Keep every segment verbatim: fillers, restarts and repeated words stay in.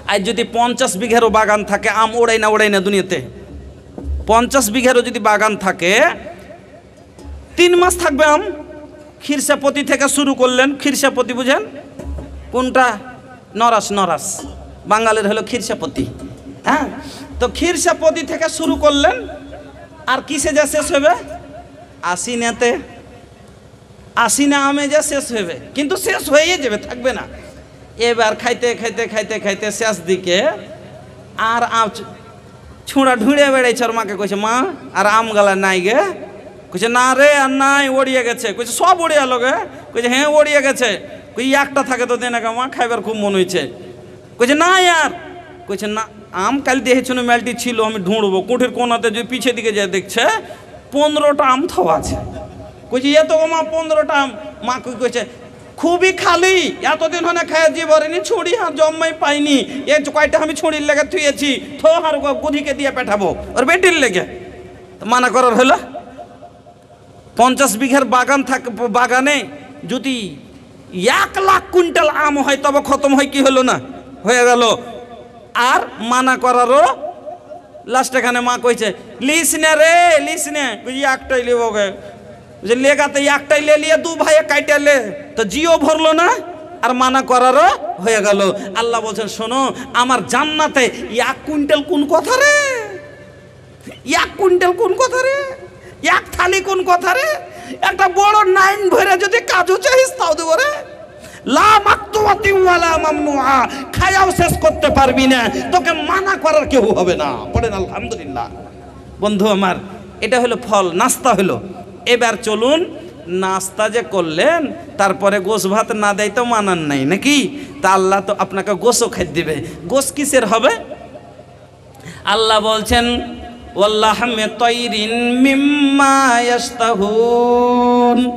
আর যদি পঞ্চাশ বিঘেরও বাগান থাকে, আম ওড়াই না ওড়াই না দুনিয়াতে, পঞ্চাশ বিঘেরও যদি বাগান থাকে, তিন মাস থাকবে আম। খিরসাপতি থেকে শুরু করলেন, খিরসাপতি বুঝেন কোনটা? নরাস, নরাস বাঙালির হলো খিরসাপতি। হ্যাঁ, তো খিরসাপতি থেকে শুরু করলেন, আর কিসে যা শেষ হবে? আশিনাতে, আশিনা আমে যা শেষ হবে, কিন্তু শেষ হয়ে যাবে, থাকবে না। এবার খাইতে খাইতে খাইতে খাইতে শেষ দিকে আর আম ছুঁড়া ঢুঁড়ে বেড়াইছে। ওর মাকে কইছে, মা আর আম গালা নাই গে? কইছে না রে, আর নাই, ওড়িয়ে গেছে। কইছে সব ওড়িয়া লোকে? কইছে হ্যাঁ ওড়িয়ে গেছে। কই একটা থাকে তো দেনা মা, খাইবার খুব মন হয়েছে। কইছে না আর। কইছে না, আম কাল দেখেছিল মেলটি ছিল, আমি ঢুঁড়বো। কুঠির কোনাতে যদি পিছিয়ে দিকে যায় দেখছে পনেরোটা আম থাও আছে। কইছে এত মা পনেরোটা আম? মা কই কইছে খুবই খালি, এতদিন হনে খাইয়া দিয়ে বলেনি, ছুরি হাত জম্মাই পাইনি, এ কয়টা আমি ছুরির লেগে থুয়েছি, থো আর গুধিকে দিয়ে পেঠাবো ওর বেটির লেগে। মানা করার হলো? পঞ্চাশ বিঘার বাগান থাকে, বাগানে যদি এক লাখ কুইন্টাল আম হয় তবে খতম হয়, কি হলো না? হয়ে গেল। আর মানা করারও লাস্ট এখানে মা কইছে লিস নে রে, লিস নে। বুঝি একটাই লেব গে, যে লেগাতে একটাই লে লিয়ে দু ভাইয়ে কাইটা লে, তো জিও ভরলো না, আর মানা করারও হয়ে গেল। আল্লাহ বলছেন শোনো, আমার জান্নাতে এক কুইন্টাল কোন কথা রে, এক কুইন্টাল কোন কথা রে, এক থালি কোন কথা রে, একটা বড় নাইন ভরে যদি কাজু চাইস তাও দেবো রে। লা মাকতুয়াতি ওয়ালা মামনুআ, খায়াও শেষ করতে পারবি না, তোকে মানা করার কেউ হবে না। পড়েন আলহামদুলিল্লাহ। বন্ধু আমার, এটা হলো ফল, নাস্তা হলো। এবার চলুন, নাস্তা যে করলেন তারপরে গোশ ভাত না দেয় তো মানান নাই নাকি? তা আল্লাহ তো আপনাকে গোশও খাই দিবে। গোশ কিসের হবে? আল্লাহ বলছেন ওয়াল্লাহমে তাইরিন মিম্মা ইয়াশতাহুন,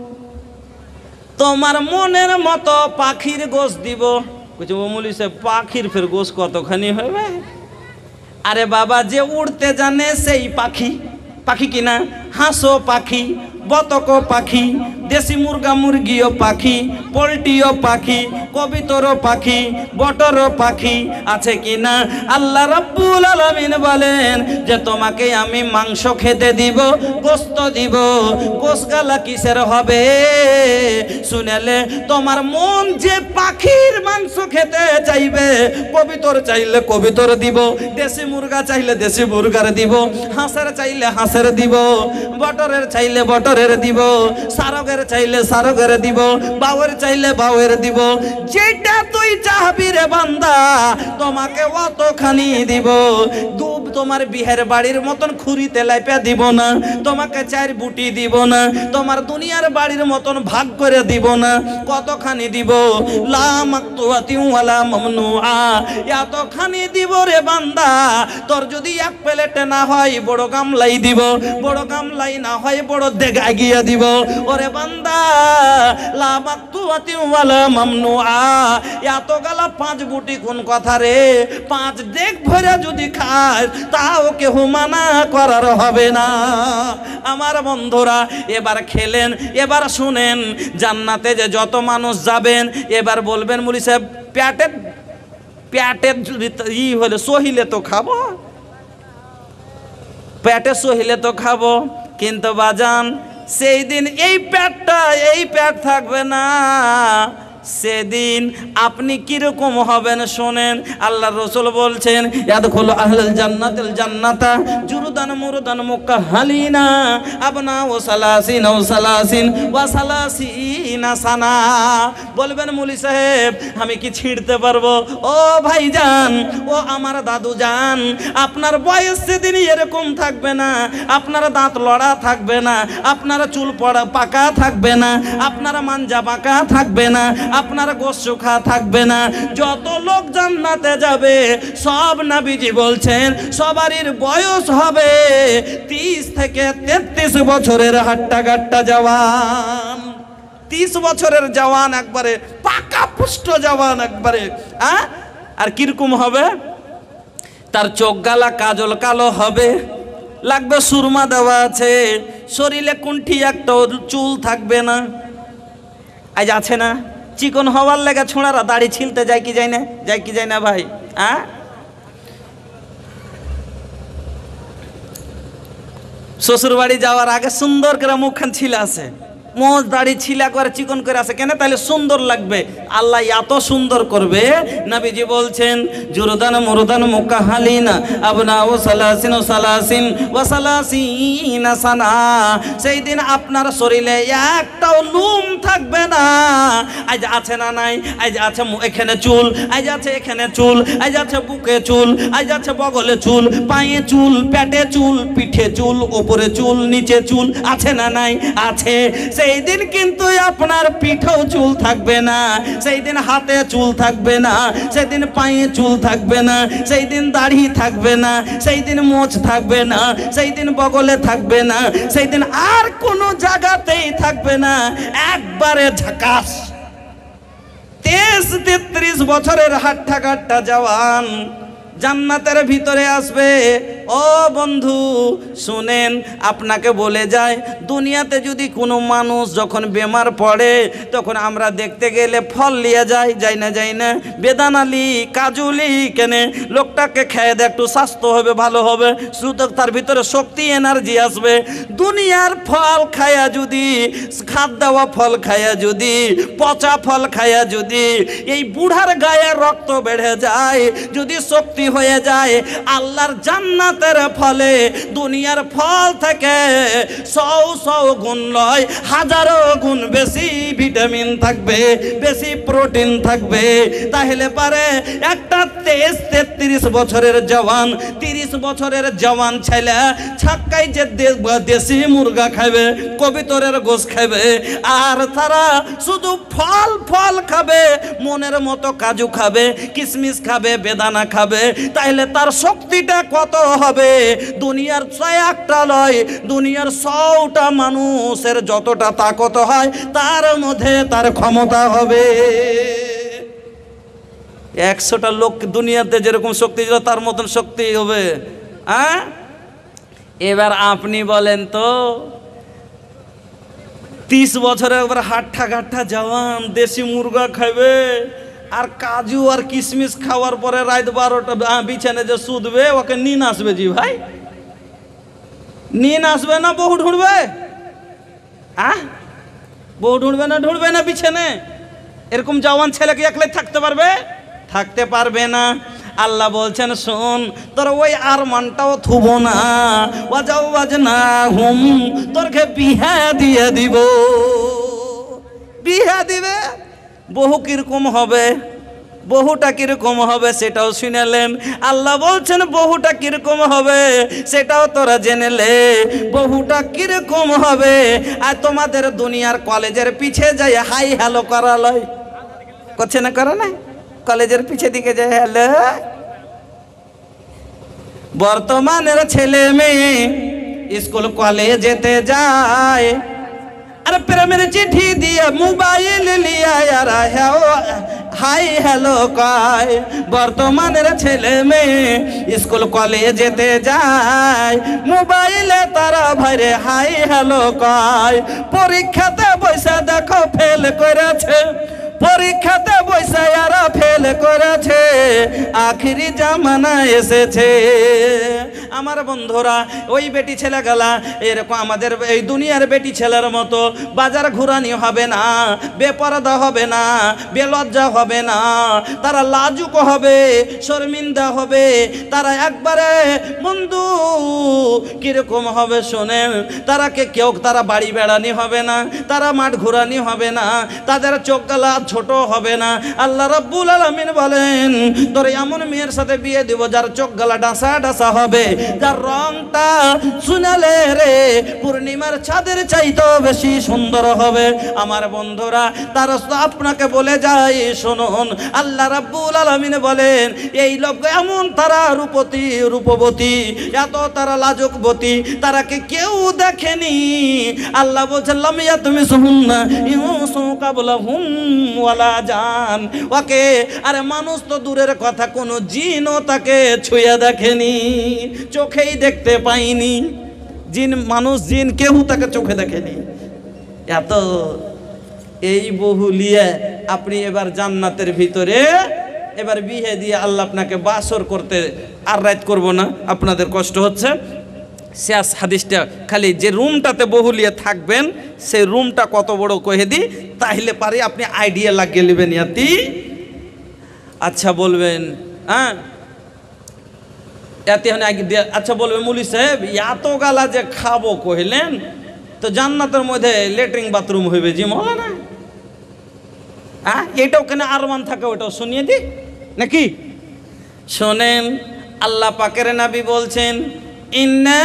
তোমার মনের মতো পাখির গোশ দিব। কইছে ও মৌলভী সাহেব, পাখির ফের গোশ কতখানি হবে? আরে বাবা, যে উড়তে জানে সেই পাখি। পাখি কিনা? হাঁসও পাখি, বতকও পাখি, দেশি মুরগা মুরগিও পাখি, পোলট্রিও পাখি, কবিতরও পাখি, বটরও পাখি, আছে কিনা? আল্লাহ রাব্বুল আলামিন বলেন যে তোমাকে আমি মাংস খেতে দিব, গোশত দিব। গোশগালা কিসের হবে? শুনেলে তোমার মন যে পাখির মাংস খেতে চাইবে, কবিতর চাইলে কবিতর দিব, দেশি মুরগা চাইলে দেশি মুরগার দিব, হাঁসের চাইলে হাঁসের দিব, বটরের চাইলে বটরের দিব, সারগের চাইলে সারগের দিব, বাউয়ের চাইলে বাউয়ের দিব। যেটা তুই চাহবি রে বান্দা, তোমাকে অতখানি দিব। দুব তোমার বিহের বাড়ির মতন খুরিতে লাইপা দিব না, তোমাকে চার বুটি দিব না, তোমার দুনিয়ার বাড়ির মতন ভাগ করে দিব না। কতখানি দিব? লা মাকতুয়াতি ওয়ালা মামনুআ, এতখানি দিব রে বান্দা। তোর যদি এক প্লেটে না হয় বড় গামলাই দিব, বড় গামলাই না হয় বড় দেগা গিয়া দিব। ওরে বান্দা, লা মাকতুয়াতি ওয়ালা মামনুআ, এত গালা পাঁচ বুটি কোন কথা রে? পাঁচ দেগ ভরে যদি খাস তাও কেউ মানা করার হবে না। আমার বন্ধুরা, এবার খেলেন, এবার শুনেন, জান্নাতে যে যত মানুষ যাবেন, এবার বলবেন মৌলভী সাহেব পেটের পেটের ই হলে সহিলে তো খাবো, পেটে সহিলে তো খাবো, কিন্তু বাজান সেই দিন এই পেটটা এই পেট থাকবে না। সেদিন আপনি কিরকম হবেন শোনেন। আল্লাহ রসুল বলছেন ইয়াদখুলু আহলুল জান্নাতিল জান্নাতা জুরদান মুরদান মুকাহহালিনা আবনা ওয়া সালাসিন ওয়া সালাসিন ওয়া সালাসিনা সানা। বলবেন মৌলভী সাহেব আমি কি ছিড়তে পারবো? ও ভাইজান, ও আমার দাদু জান, আপনার বয়স সেদিন এরকম থাকবে না, আপনার দাঁত লড়া থাকবে না, আপনার চুল পড়া পাকা থাকবে না, আপনার মাঞ্জা পাকা থাকবে না, আপনার গোশ শুখা থাকবে না। যত লোক জান্নাতে যাবে সব নবীজি বলছেন সবারই বয়স হবে তিরিশ থেকে তেত্রিশ বছরের হাট্টা গাট্টা জওয়ান। তিরিশ বছরের জওয়ান একবারে পাকা পুষ্ট জওয়ান একবারে। হ্যাঁ, আর কিরকম হবে? তার চোখ গালা কাজল কালো হবে, লাগবে সুরমা দেওয়া আছে, শরীরে কুণ্ঠি একটা চুল থাকবে না। আজ আছে না চিকন হওয়ার লেগে ছোঁড়ারা দাড়ি ছিলতে যায় কি যায় না? যায় কি যায় না ভাই? হ্যাঁ, শ্বশুর বাড়ি যাওয়ার আগে সুন্দর করে মুখখান ছিলা আছে, মোজ দাড়ি ছিলা করে চিকন করে আছে কেন? তাহলে সুন্দর লাগবে। আল্লাহ এত সুন্দর করবে, নবীজি বলছেন জুরদান মুরদান মুকাহালিনা আবনা ও সালাসিন ও সালাসিন ও সালাসিন সানা। সেই দিন আপনার শরীরে একটাও লুম থাকবে না। আজ আছে না নাই? আজ আছে এখানে চুল, আজ আছে এখানে চুল, আজ আছে বুকে চুল, আজ আছে বগলে চুল, পায়ে চুল, পেটে চুল, পিঠে চুল, উপরে চুল, নিচে চুল, আছে না নাই? আছে। সেই দিন কিন্তু আপনার পিঠেও চুল থাকবে না, সেই দিন হাতে চুল থাকবে না, সেই দিন পায়ে চুল থাকবে না, সেই দিন দাড়ি থাকবে না, সেই দিন মোছ থাকবে না, সেই দিন বগলে থাকবে না, সেই দিন আর কোনো জায়গাতেই থাকবে না। একবারে ঝাকাস। তেইশ তেত্রিশ বছরের হাট্টা কাট্টা জওয়ান জান্নাতের ভিতরে আসবে। ও বন্ধু শুনেন, আপনাকে বলে যায়, দুনিয়াতে যদি কোনো মানুষ যখন বেমার পড়ে তখন আমরা দেখতে গেলে ফল নিয়ে যাই, যাই না যাই না? বেদানালি, কাজুলি, কেনে লোকটাকে খেয়ে দে, একটু স্বাস্থ্য হবে, ভালো হবে, শুধু তার ভিতরে শক্তি এনার্জি আসবে। দুনিয়ার ফল খায়া যদি, খাদ দেওয়া ফল খায়া যদি, পচা ফল খায়া যদি এই বুড়ার গায়ে রক্ত বেড়ে যায়, যদি শক্তি হয়ে যায়, আল্লাহর জান্নাতের ফলে দুনিয়ার ফল থেকে সৌ সৌ গুণ নয় হাজারো গুণ বেশি ভিটামিন থাকবে, বেশি প্রোটিন থাকবে। তাহলে পারে একটা তেইশ তেত্রিশ বছরের জওয়ান, তিরিশ বছরের জওয়ান ছেলে ছাক্কাই যে দেশি মুরগা খাবে, কবিতরের গোশ খাবে, আর তারা শুধু ফল ফল খাবে, মনের মতো কাজু খাবে, কিশমিশ খাবে, বেদানা খাবে, তাহলে তার শক্তিটা কত হবে? দুনিয়ার একটা নয়, দুনিয়ার সৌটা মানুষের যতটা তাকত হয় তার মধ্যে তার ক্ষমতা হবে। একশোটা লোক দুনিয়াতে যেরকম শক্তি ছিল তার মতন শক্তি হবে। হ্যাঁ, এবার আপনি বলেন তো, তিরিশ বছরের একবার হাট্টা ঘাট্টা জওয়ান দেশি মুরগা খাবে আর কাজু আর কিশমিশ খাওয়ার পরে রাত বারোটা বিছানে যে শুধবে, ওকে নিন আসবে জি ভাই, নিন আসবে না বহু ঢুঁড়বে? আহ, বহু ঢুঁড়বে না, ঢুঁড়বে না বিছানে? এরকম জওয়ান ছেলেকে একলাই থাকতে পারবে? থাকতে পারবে না। আল্লাহ বলছেন শোন, তোর ওই আর মানটাও থুব না, বাজাও বাজ না হুম, তোরকে বিহা দিয়ে দিব। বিহা দিবে, বহু কিরকম হবে, বহুটা কিরকম হবে সেটাও শুনেলেন। আল্লাহ বলছেন বহুটা কিরকম হবে সেটাও তোরা জেনেলে। বহুটা কিরকম হবে, আর তোমাদের দুনিয়ার কলেজের পিছে যাই হাই হ্যালো করালয় করছে না, করে না? কলেজের পিছে দিকে যায় হ্যালো। বর্তমানের ছেলে মেয়ে স্কুল কলেজেতে যায়, আর প্রেমের চিঠি দিয়ে মোবাইল লিয়া হাই হ্যালো কয়। বর্তমানের ছেলে মেয়ে স্কুল কলেজেতে যায়, মোবাইলে তারা ভাইরে হাই হ্যালো কয়। পরীক্ষাতে বসে দেখো ফেল করেছে, পরীক্ষাতে বসে আর ফেল করেছে, আখিরি জামানা এসেছে। আমার বন্ধুরা, ওই বেটি ছেলে গেলা এরকম আমাদের এই দুনিয়ার বেটি ছেলের মতো বাজার ঘুরানি হবে না, বেপরদা হবে না, বেলজ্জা হবে না, তারা লাজুক হবে, শর্মিন্দা হবে, তারা একবারে বন্ধু কিরকম হবে শোনেন, তারাকে কেউ তারা বাড়ি বেড়ানি হবে না, তারা মাঠ ঘুরানি হবে না, তাদের চোখ গলা ছোট হবে না। আল্লাহ রাব্বুল আলামিন বলেন তোর এমন মেয়ের সাথে বিয়ে দিব যার চোখ গলা ডাসা ডাসা হবে, যার রংটা শুনালে রে পূর্ণিমার চাঁদের চাইতে বেশি সুন্দর হবে। আমার বন্ধুরা, তারা আপনাকে বলে যায় শুনুন, আল্লাহ রাব্বুল আলামিন বলেন এই লোক এমন তারা রূপতী রূপবতী, এত তারা লাজুকবতী, তারাকে কেউ দেখেনি। আল্লাহ বলছেন লামিয়া তুমি শুনুন না ইউসু কাবলাহুম ওয়ালা জান। ওকে আরে মানুষ তো দূরের কথা, কোনো জিনও তাকে ছুঁয়ে দেখেনি, চোখেই দেখতে পাইনি। জিন মানুষ জিন কেউ তাকে চোখে দেখেনি। এত এই বহু লিয়ে আপনি এবার জান্নাতের ভিতরে এবার বিয়ে দিয়ে আল্লাহ আপনাকে বাসর করতে আর রাত করব না, আপনাদের কষ্ট হচ্ছে। শেষ হাদিসটা খালি যে রুমটাতে বহুলিয়ে থাকবেন সেই রুমটা কত বড় কহে দিই, তাহলে পারি আপনি আইডিয়া লাগিয়ে নেবেন। ইয়াতি আচ্ছা বলবেন, হ্যাঁ এতে আচ্ছা বলবেন মুলি সাহেব এত গালা যে খাবো কহিলেন, তো জান্নাতের মধ্যে লেট্রিন বাথরুম হইবে জি মলা না? হ্যাঁ এটাও কেন আরমান থাকে ওটাও শুনিয়ে দি নাকি? শোনেন, আল্লাহ পাকের নবী বলছেন ইন্না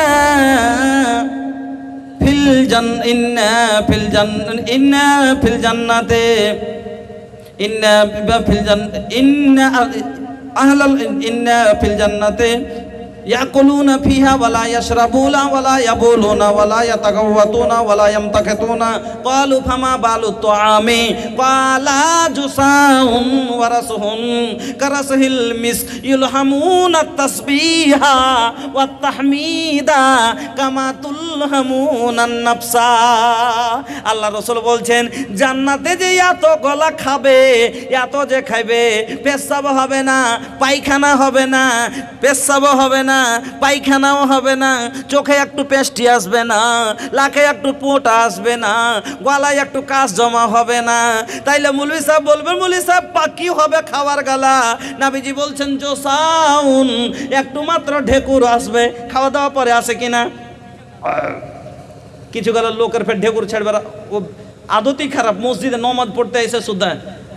ফিল জান ইন্না ফিল জান ইন্না ফিল জান্নাতে ইন্না ফিল জান ইন্না আহলাল ইন্না ফিল জান্নাতে ইয়াকুলুনা ফিহা ওয়ালা ইয়াশরাবুনা ওয়ালা ইয়াবুলুনা ওয়ালা ইয়াতাগাওয়াতুনা ওয়ালা ইয়ামতাকিতুনা ক্বালু ফামা বালু তুআমি ক্বালা জুসাউন ওয়া রাসুহুন কারাসহিল মিস ইলহামুনা তাসবিহা ওয়াত তাহমিদা কামা তুলহামুনা নাফসা। আল্লাহ রাসূল বলছেন জান্নাতে যে এত গলা খাবে, এত যে খাইবে, পেশাব হবে না, পায়খানা হবে না, পেশাব হবে না, পায়খানাও হবে না, চোখে একটু পেস্টি আসবে না, লাখে একটু পোটা আসবে না, গলায় একটু কাশ জমা হবে না। তাইলে মৌলভী সাহেব বলবেন মৌলভী সাহেব পাকি হবে খাওয়ার গালা। নবীজি বলছেন জোসাউন একটু মাত্র ঢেকুর আসবে, খাওয়া দাওয়া পরে আসে কিনা? কিছু গালার লোকের ফের ঢেকুর ছাড়বে, ও আদতই খারাপ। মসজিদে নমাজ পড়তে এসে সুদ্ধা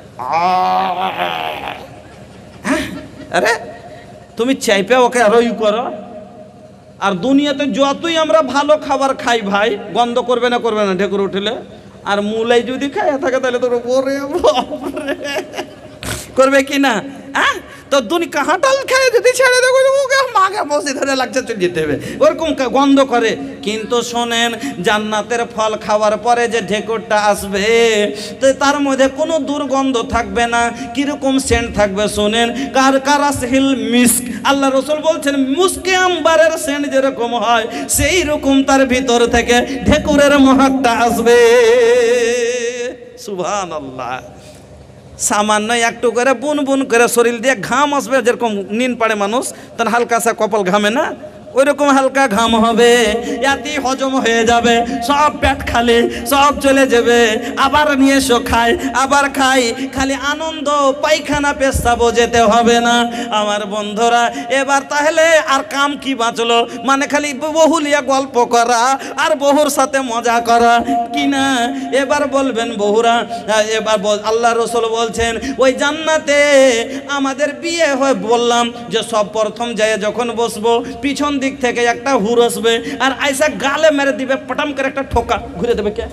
আরে তুমি চাইপে ওকে আরো ই করো। আর দুনিয়াতে যতই আমরা ভালো খাবার খাই ভাই, গন্ধ করবে না করবে না ঢেকুর উঠলে? আর মুলাই যদি খায় থাকে তাহলে তোর ওরে করবে কি না? হ্যাঁ তো দুনিয়া কাঁঠাল খায় যদি ছেড়ে দেবো ওকে মাকে বসে ধরে লাগছে চলে যেতে হবে, ওরকম গন্ধ করে। কিন্তু শোনেন জান্নাতের ফল খাওয়ার পরে যে ঢেকুরটা আসবে তো তার মধ্যে কোনো দুর্গন্ধ থাকবে না। কিরকম সেন্ট থাকবে শোনেন, কার কারাসহিল মিস্ক। আল্লাহ রাসূল বলছেন মুস্কে আম্বারের সেন্ট যেরকম হয় সেই রকম তার ভিতর থেকে ঢেকুরের মহকটা আসবে। সুবহানাল্লাহ। সামান্য একটু করে বুন বুন করে শরীর দিয়ে ঘাম আসবে, যেরকম নিন পাড়ে মানুষ তার হালকা সা কপাল ঘামে না, ওই রকম হালকা ঘাম হবে, এতেই হজম হয়ে যাবে, সব পেট খালি, সব চলে যাবে। আবার নিয়ে এসো খাই, আবার খাই, খালি আনন্দ, পায়খানা পেশাবো যেতে হবে না। আমার বন্ধুরা এবার তাহলে আর কাম কি বাঁচলো? মানে খালি বহুলিয়া গল্প করা আর বহুর সাথে মজা করা কি না? এবার বলবেন বহুরা, এবার আল্লাহ রাসূল বলছেন ওই জান্নাতে আমাদের বিয়ে হয়, বললাম যে সব প্রথম যায় যখন বসবো পিছন দিক থেকে একটা হুর আসবে আর আইসা গালে মেরে দিবে, পটাম করে একটা ঠোকা ঘুরে দেবে। কে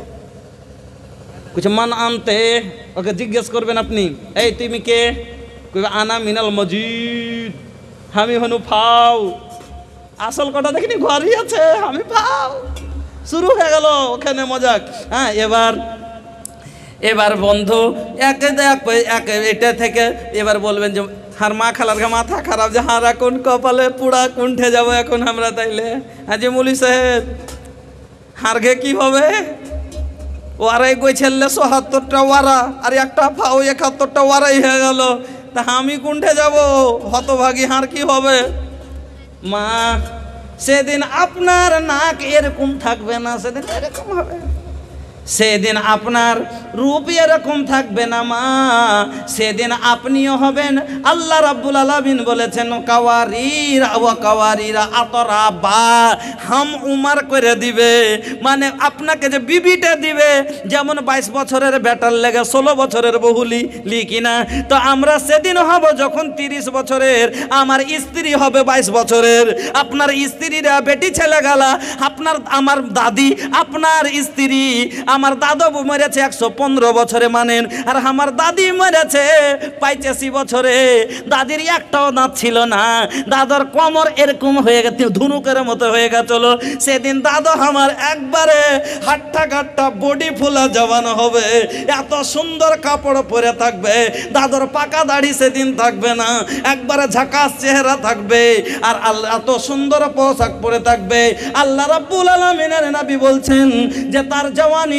কিছু মান আনতে ওকে জিজ্ঞেস করবেন আপনি, এই তুমি কে? কইবে আনা মিনাল মজিদ, আমি হনু ফাও। আসল কথা দেখিনি ঘরই আছে, আমি ফাও। শুরু হয়ে গেল ওখানে মজাক। হ্যাঁ এবার এবার বন্ধু একে একে এটা থেকে এবার বলবেন যে হার মা খালার মাথা খারাপ, যে হার এখন কপালে পুরা কুণ্ঠে যাবো এখন আমরা। তাইলে হ্যাঁ যে মৌলী সাহেব হার ঘে কি হবে? ওয়ারাই গই ছেলে সোহাত্তরটা ওয়ারা আর একটা ফাও একাত্তরটা ওয়ারাই হয়ে গেল, তা আমি কুণ্ঠে যাব, হতভাগী হার কি হবে? মা সেদিন আপনার নাক এরকম থাকবে না, সেদিন এরকম হবে। সেদিন আপনার রূপ এরকম থাকবে না মা, সেদিন আপনিও হবেন। আল্লাহ রাব্বুল আলামিন বলেছেন কাওয়ারিরা ওয়া কাওয়ারিরা আতরা বা হাম উমার করে দিবে, মানে আপনাকে যে বিবিটা দিবে যেমন বাইশ বছরের বেটার লেগে ষোলো বছরের বহুলি লিখি না, তো আমরা সেদিন হব যখন তিরিশ বছরের, আমার স্ত্রী হবে বাইশ বছরের। আপনার স্ত্রীরা বেটি ছেলে গালা, আপনার আমার দাদি আপনার স্ত্রী, আমার দাদু মরেছে একশো পনেরো বছরে মানেন, আর আমার দাদি মরেছে পঁচাশি বছরে। দাদির একটাও দাঁত ছিল না, দাদার কোমর এরকম হয়ে গেছে, ধনুকের মতো হয়ে গেছিল। সেদিন দাদা আমার একবারে হাট্টা কাট্টা বডি ফুলা জবানো হবে, এত সুন্দর কাপড় পরে থাকবে, দাদর পাকা দাড়ি সেদিন থাকবে না, একবারে ঝাকাস চেহারা থাকবে, আর আল্লাহ এত সুন্দর পোশাক পরে থাকবে। আল্লাহ রাব্বুল আলামিনের নবী বলছেন যে তার জওয়ানি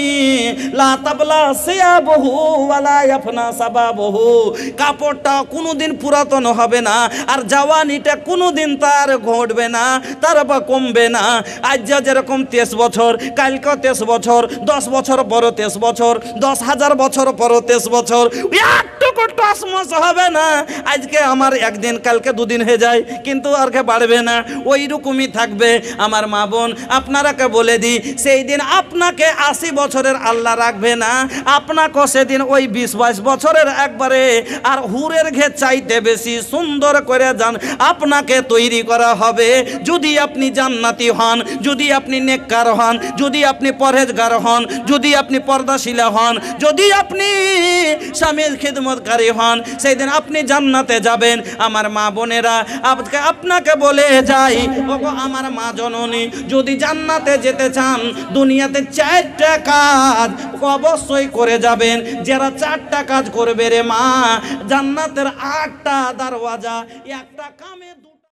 লা তাবলা সিয়াবহু ওয়ালা ইয়াফনা সাবাবহু, কাপড়টা কোনোদিন পুরাতন হবে না, আর জওয়ানিটা কোনোদিন তার ঘটবে না, তার বা কমবে না। আজ যা যেরকম তেইশ বছর, কালকে তেইশ বছর, দশ বছর পরও তেইশ বছর, দশ হাজার বছর পরও তেইশ বছর, একটুকু টসমস হবে না। আজকে আমার একদিন, কালকে দুদিন হয়ে যায়, কিন্তু আর কে বাড়বে না, ওই রকমই থাকবে। আমার মা বোন, আপনারাকে বলে দিই, সেই দিন আপনাকে আশি বছরের আল্লাহ রাখবে না, আপনাকে সেদিন ওই বিশ বাইশ বছরের একবারে আর হুরের ঘে চাইতে বেশি সুন্দর করে যান আপনাকে তৈরি করা হবে। যদি আপনি জান্নাতি হন, যদি আপনি নেককার হন, যদি আপনি পরহেজগার হন, যদি আপনি পর্দাশীলা হন, যদি আপনি স্বামীর খিদমতকারী হন, সেই দিন আপনি জান্নাতে যাবেন। আমার মা বোনেরা, আজকে আপনাকে বলে যাই, ওগো আমার মা জননী, যদি জান্নাতে যেতে চান, দুনিয়াতে চারটা কাজ অবশ্যই করে যাবেন। যারা চারটা কাজ করবে রে মা, জান্নাতের আটটা দরওয়াজা, একটা কামে